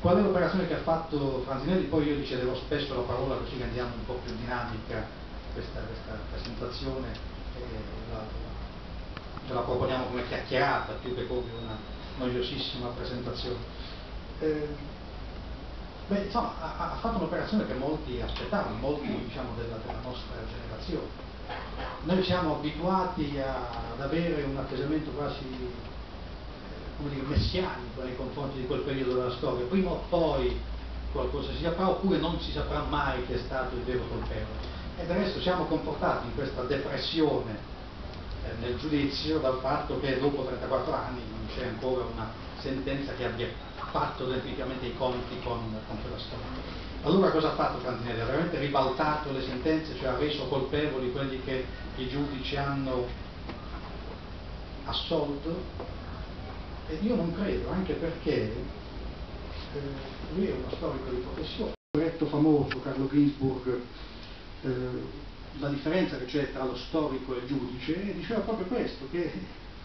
Qual è l'operazione che ha fatto Franzinelli? Poi io gli cedevo spesso la parola così rendiamo un po' più dinamica questa presentazione, ce la proponiamo come chiacchierata più che come una noiosissima presentazione. Insomma, ha fatto un'operazione che molti aspettavano, molti diciamo della nostra generazione. Noi siamo abituati ad avere un atteggiamento quasi come dire, messianico nei confronti di quel periodo della storia. Prima o poi qualcosa si saprà, oppure non si saprà mai chi è stato il vero colpevole. E del resto siamo comportati in questa depressione nel giudizio dal fatto che dopo 34 anni non c'è ancora una sentenza che abbia fatto definitivamente i conti con quella storia. Allora cosa ha fatto Franzinelli? Ha veramente ribaltato le sentenze, cioè ha reso colpevoli quelli che i giudici hanno assolto? E io non credo, anche perché lui è uno storico di professione. Il retto famoso Carlo Ginzburg, la differenza che c'è tra lo storico e il giudice, diceva proprio questo, che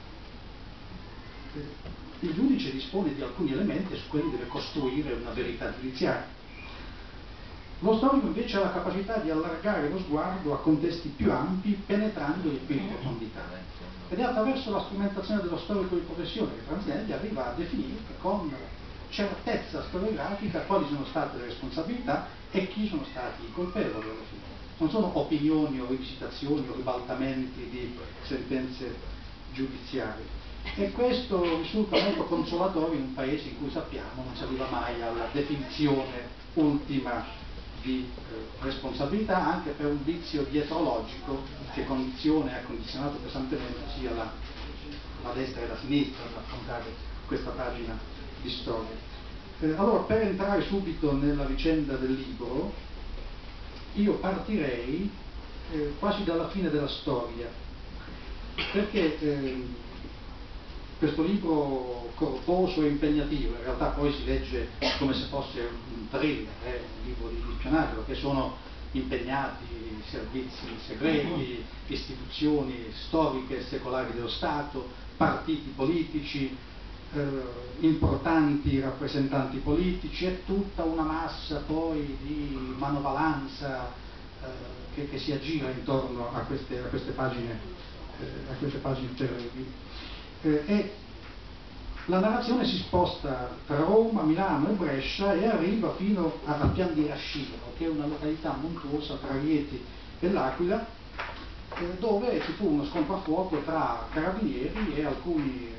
il giudice dispone di alcuni elementi e su quelli deve costruire una verità giudiziaria. Lo storico invece ha la capacità di allargare lo sguardo a contesti più ampi, penetrandoli più in profondità. Ed è attraverso la strumentazione dello storico di professione che Franzinelli arriva a definire con certezza storiografica quali sono state le responsabilità e chi sono stati i colpevoli alla fine. Non sono opinioni o rivisitazioni o ribaltamenti di sentenze giudiziarie. E questo risulta molto consolatorio in un paese in cui sappiamo non si arriva mai alla definizione ultima di responsabilità, anche per un vizio dietrologico che condiziona e ha condizionato pesantemente sia la destra e la sinistra ad affrontare questa pagina di storia. Allora, per entrare subito nella vicenda del libro, io partirei quasi dalla fine della storia, perché questo libro corposo e impegnativo, in realtà poi si legge come se fosse un thriller, un libro di spionaggio, perché sono impegnati servizi segreti, istituzioni storiche e secolari dello Stato, partiti politici, importanti rappresentanti politici, e tutta una massa poi di manovalanza che si aggira intorno a queste pagine terribili. E la narrazione si sposta tra Roma, Milano e Brescia e arriva fino al Pian di Rascino, che è una località montuosa tra Rieti e L'Aquila, dove ci fu uno scontro a fuoco tra carabinieri e alcuni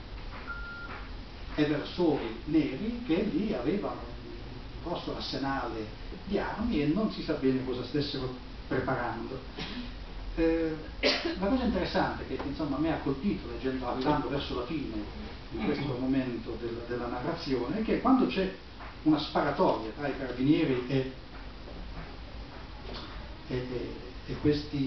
eversori neri che lì avevano un grosso arsenale di armi e non si sa bene cosa stessero preparando. La cosa interessante che insomma a me ha colpito leggendo, arrivando verso la fine in questo momento della narrazione, è che quando c'è una sparatoria tra i carabinieri e questi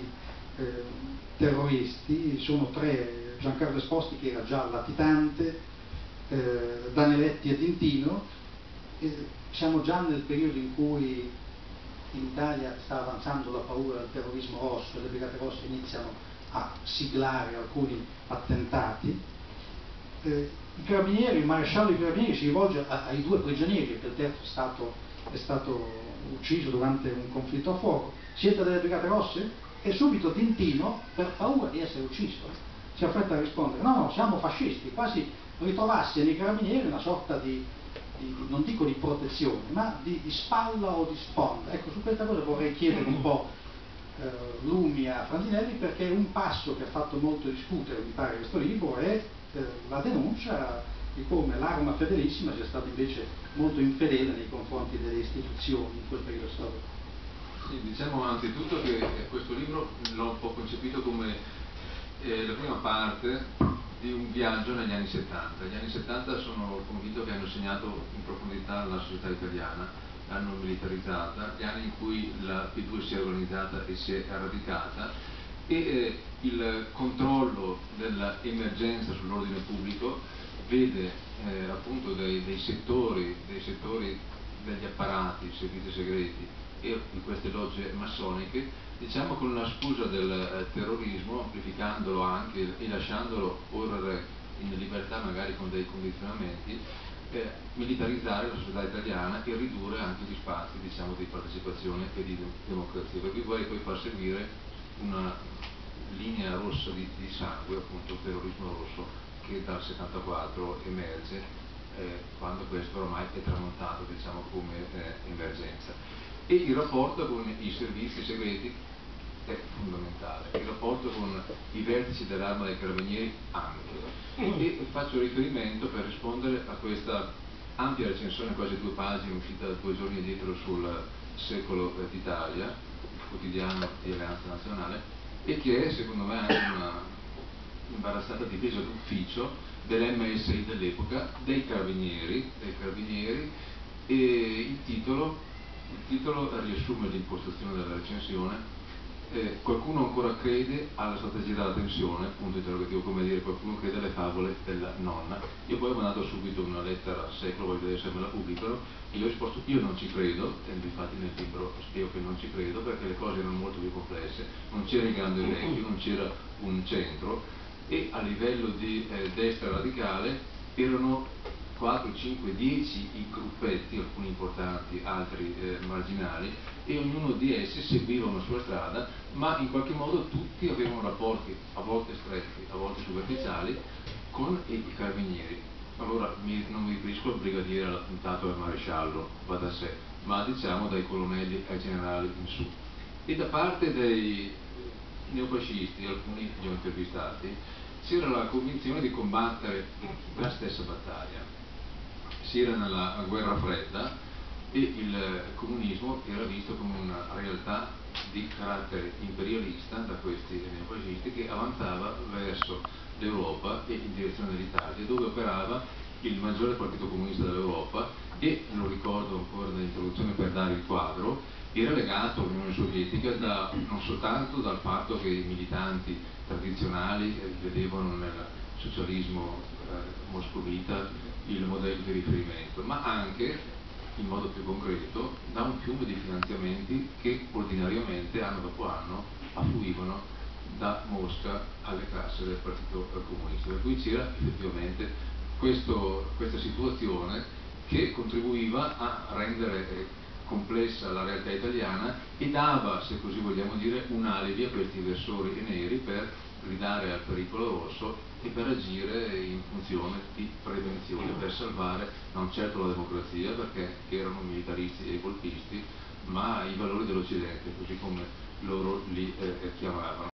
terroristi, sono tre: Giancarlo Esposti, che era già latitante, Danieletti e Dintino. Siamo già nel periodo in cui in Italia sta avanzando la paura del terrorismo rosso e le Brigate Rosse iniziano a siglare alcuni attentati. I carabinieri, il maresciallo dei carabinieri si rivolge ai due prigionieri, perché il terzo è stato ucciso durante un conflitto a fuoco: siete delle Brigate Rosse? E subito Dintino, per paura di essere ucciso, si affretta a rispondere: no, siamo fascisti, quasi ritrovasse nei carabinieri una sorta non dico di protezione, ma di spalla o di sponda. Ecco, su questa cosa vorrei chiedere un po' lumi a Franzinelli, perché un passo che ha fatto molto discutere, mi pare, questo libro è la denuncia di come l'arma fedelissima sia stata invece molto infedele nei confronti delle istituzioni in quel periodo storico. Sì, diciamo anzitutto che questo libro l'ho un po' concepito come la prima parte di un viaggio negli anni 70. Gli anni 70 sono convinto che hanno segnato in profondità la società italiana, l'hanno militarizzata, gli anni in cui la P2 si è organizzata e si è radicata, e il controllo dell'emergenza sull'ordine pubblico vede appunto dei settori degli apparati, servizi segreti e di queste logge massoniche, diciamo con una scusa del terrorismo, amplificandolo anche e lasciandolo correre in libertà magari con dei condizionamenti, militarizzare la società italiana e ridurre anche gli spazi, diciamo, di partecipazione e di democrazia. Per cui vorrei poi far seguire una linea rossa di sangue, appunto il terrorismo rosso, che dal 74 emerge quando questo ormai è tramontato, diciamo, come emergenza. E il rapporto con i servizi segreti è fondamentale, il rapporto con i vertici dell'Arma dei Carabinieri anche. E faccio riferimento, per rispondere a questa ampia recensione, quasi 2 pagine, uscita 2 giorni addietro sul Secolo d'Italia, il quotidiano di Alleanza Nazionale, e che è secondo me anche una imbarazzata difesa d'ufficio dell'MSI dell'epoca, dei carabinieri, e il titolo riassume l'impostazione della recensione. Qualcuno ancora crede alla strategia della tensione, punto interrogativo, come dire, qualcuno crede alle favole della nonna. Io poi ho mandato subito una lettera al Secolo, voglio vedere se me la pubblicano, e io ho risposto: io non ci credo, e infatti nel libro spiego che non ci credo, perché le cose erano molto più complesse, non c'era il grande elenco, non c'era un centro, e a livello di destra radicale erano 4, 5, 10 i gruppetti, alcuni importanti, altri marginali, e ognuno di essi seguiva una sua strada, ma in qualche modo tutti avevano rapporti a volte stretti, a volte superficiali, con i carabinieri. Allora non mi riferisco al brigadiere, all'appuntato, al maresciallo, va da sé, ma diciamo dai colonnelli ai generali in su. E da parte dei neofascisti, alcuni li ho intervistati, c'era la convinzione di combattere la stessa battaglia. Si era nella guerra fredda e il comunismo era visto come una realtà di carattere imperialista da questi neofascisti, che avanzava verso l'Europa e in direzione dell'Italia, dove operava il maggiore partito comunista dell'Europa, e, lo ricordo ancora dall'introduzione per dare il quadro, era legato all'Unione Sovietica non soltanto dal fatto che i militanti tradizionali vedevano nel socialismo moscovita il modello di riferimento, ma anche, in modo più concreto, da un fiume di finanziamenti che ordinariamente, anno dopo anno, affluivano da Mosca alle casse del Partito Comunista. Per cui c'era effettivamente questa situazione che contribuiva a rendere complessa la realtà italiana e dava, se così vogliamo dire, un alibi a questi evasori neri per gridare al pericolo rosso e per agire in funzione di prevenzione, per salvare non certo la democrazia, perché erano militaristi e golpisti, ma i valori dell'Occidente, così come loro li chiamavano.